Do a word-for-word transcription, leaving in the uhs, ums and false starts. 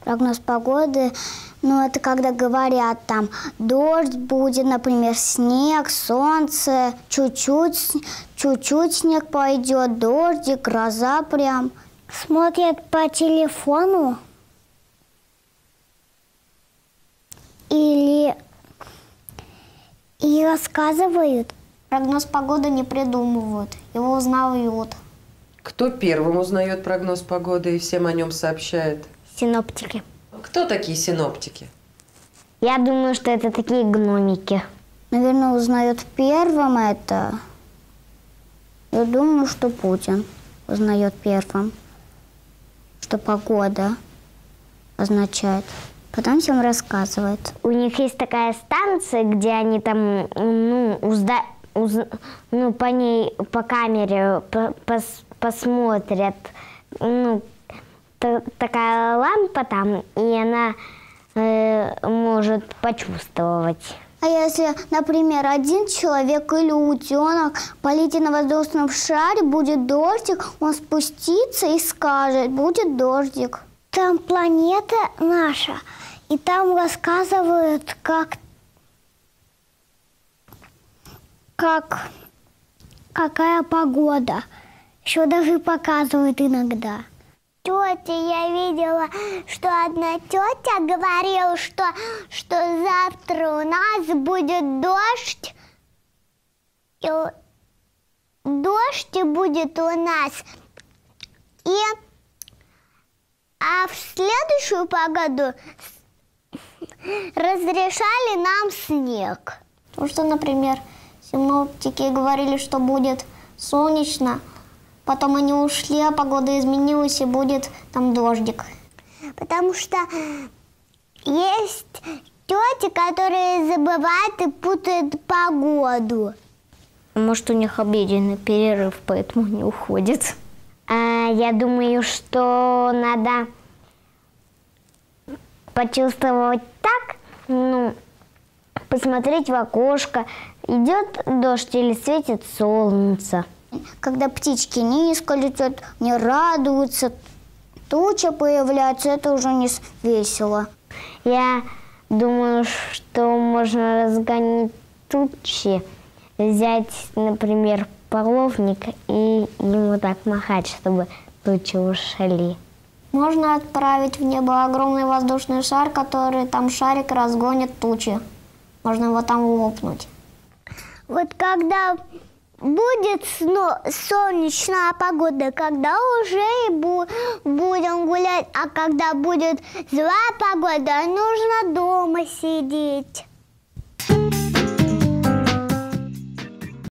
Прогноз погоды, ну, это когда говорят, там, дождь будет, например, снег, солнце, чуть-чуть, чуть-чуть снег пойдет, дождик, гроза прям. Смотрят по телефону или и рассказывают. Прогноз погоды не придумывают, его узнают. Кто первым узнает прогноз погоды и всем о нем сообщает? Синоптики. Кто такие синоптики? Я думаю, что это такие гномики. Наверное, узнает первым это. Я думаю, что Путин узнает первым, что погода означает. Потом всем рассказывает. У них есть такая станция, где они там, ну, узда, уз, ну по ней, по камере по, пос, посмотрят. Ну, та, такая лампа там, и она э, может почувствовать. А если, например, один человек или утенок полетит на воздушном шаре, будет дождик, он спустится и скажет, будет дождик. Там планета наша, и там рассказывают, как, как какая погода. Еще даже показывают иногда. Тетя, я видела, что одна тетя говорила, что, что завтра у нас будет дождь. И дождь будет у нас. И, а в следующую погоду разрешали нам снег. Потому что, например, синоптики говорили, что будет солнечно. Потом они ушли, а погода изменилась, и будет там дождик. Потому что есть тети, которые забывают и путают погоду. Может, у них обеденный перерыв, поэтому не уходит. А, я думаю, что надо почувствовать так, ну, посмотреть в окошко, идет дождь или светит солнце. Когда птички низко летят, не радуются, туча появляется, это уже не весело. Я думаю, что можно разгонять тучи, взять, например, половник и ему так махать, чтобы тучи ушли. Можно отправить в небо огромный воздушный шар, который там шарик разгонит тучи. Можно его там лопнуть. Вот когда будет солнечная погода, когда уже и бу будем гулять, а когда будет злая погода, нужно дома сидеть.